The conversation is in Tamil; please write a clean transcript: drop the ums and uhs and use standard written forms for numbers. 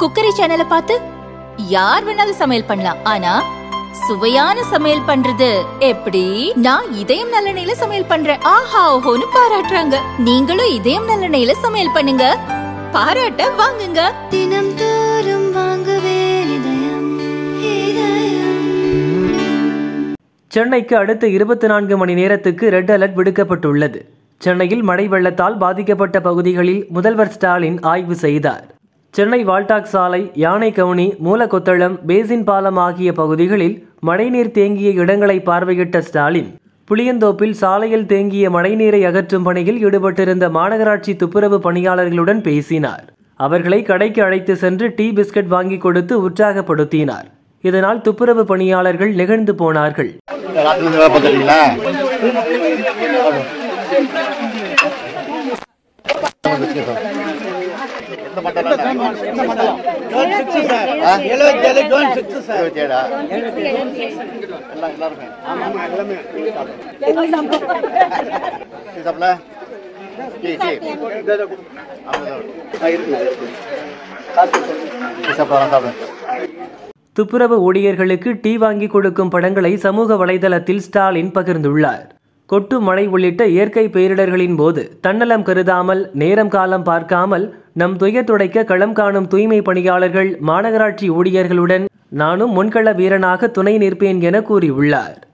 குக்கரி சேனலை பார்த்து யார் வேணாலும் சமையல் பண்ணலாம். ஆனா சுவையான சமையல் பண்றது எப்படி? நான் இதயம் நல்லெண்ணெயில சமையல் பண்றேன். ஆஹா ஓஹோன்னு பாராட்டுறாங்க. நீங்களும் இதயம் நல்லெண்ணெயில சமையல் பண்ணுங்க, பாராட்ட வாங்குங்க. தினம் தோறும் வாங்குவே இதயம். சென்னைக்கு அடுத்த 24 மணி நேரத்துக்கு ரெட் அலர்ட் விடுக்கப்பட்டுள்ளது. சென்னையில் மழை வெள்ளத்தால் பாதிக்கப்பட்ட பகுதிகளில் முதல்வர் ஸ்டாலின் ஆய்வு செய்தார். சென்னை வால்டாக் சாலை, யானைக்கவுனி, மூலக்கொத்தளம், பேசின் பாலம் ஆகிய பகுதிகளில் மழைநீர் தேங்கிய இடங்களை பார்வையிட்ட ஸ்டாலின், புளியந்தோப்பில் சாலையில் தேங்கிய மழைநீரை அகற்றும் பணியில் ஈடுபட்டிருந்த மாநகராட்சி துப்புரவு பணியாளர்களுடன் பேசினார். அவர்களை கடைக்கு அழைத்து சென்று டீ பிஸ்கட் வாங்கி கொடுத்து உற்சாகப்படுத்தினார். இதனால் துப்புரவு பணியாளர்கள் நெகிழ்ந்து போனார்கள். துப்புரவு ஊழியர்களுக்கு டீ வாங்கி கொடுக்கும் படங்களை சமூக வலைதளத்தில் ஸ்டாலின் பகிர்ந்துள்ளார். கொட்டு மழை உள்ளிட்ட இயற்கை பேரிடர்களின் போது தன்னலம் கருதாமல், நேரம் காலம் பார்க்காமல் நம் துயர் துடைக்க களம் காணும் தூய்மை பணியாளர்கள், மாநகராட்சி ஊழியர்களுடன் நானும் முன்கள வீரனாக துணை நிற்பேன் என கூறியுள்ளார்.